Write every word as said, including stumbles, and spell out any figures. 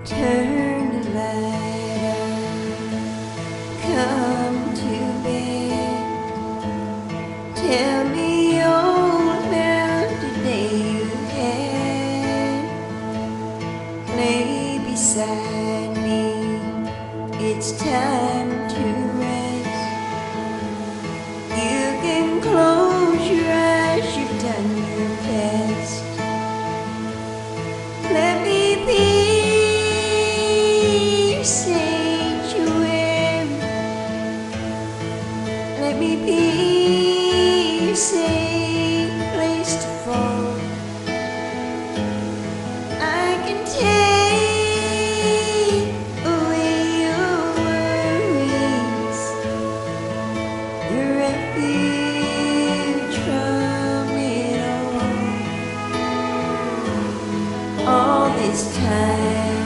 Turn the light on, come to bed. Tell me all about the day you had. Lay beside me, it's time to rest. You can close your eyes, you've done your best. Let me be sanctuary. Let me be your safe place to fall. I can take away your worries, your refuge from it all. All this time